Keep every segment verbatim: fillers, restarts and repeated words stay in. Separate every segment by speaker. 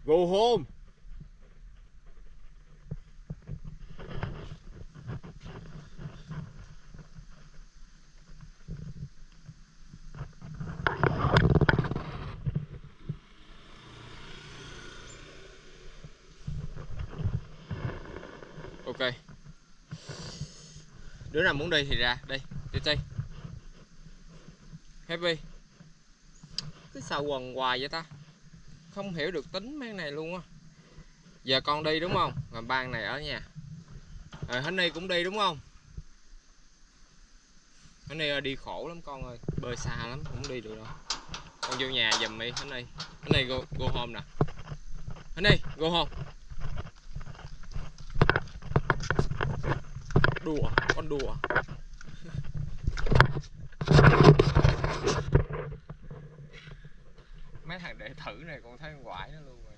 Speaker 1: Go home. Ok. Đứa nào muốn đi thì ra đi. Đi đi. Happy. Cái sao quần hoài vậy ta? Không hiểu được tính mấy này luôn á. Giờ con đi đúng không? Mà ban này ở nhà. Rồi Honey cũng đi đúng không? Honey đi khổ lắm con ơi, bơi xa lắm, không đi được đâu. Con vô nhà giùm đi Honey. Honey go, go home nè. Honey go home. Đùa, con đùa. Mấy thằng đệ thử này con thấy quải nó luôn rồi.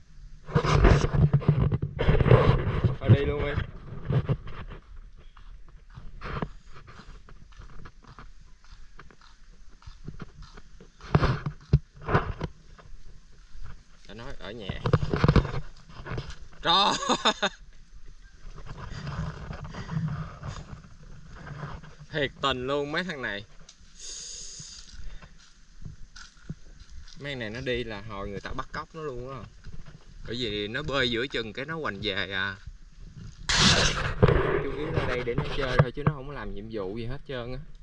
Speaker 1: Thôi đi luôn đi. Ta nói ở nhà. Trời. Thiệt tình luôn mấy thằng này. Mấy này nó đi là hồi người ta bắt cóc nó luôn á. Bởi vì nó bơi giữa chừng cái nó hoành về à. Chủ yếu nó đây để nó chơi thôi chứ nó không có làm nhiệm vụ gì hết trơn á.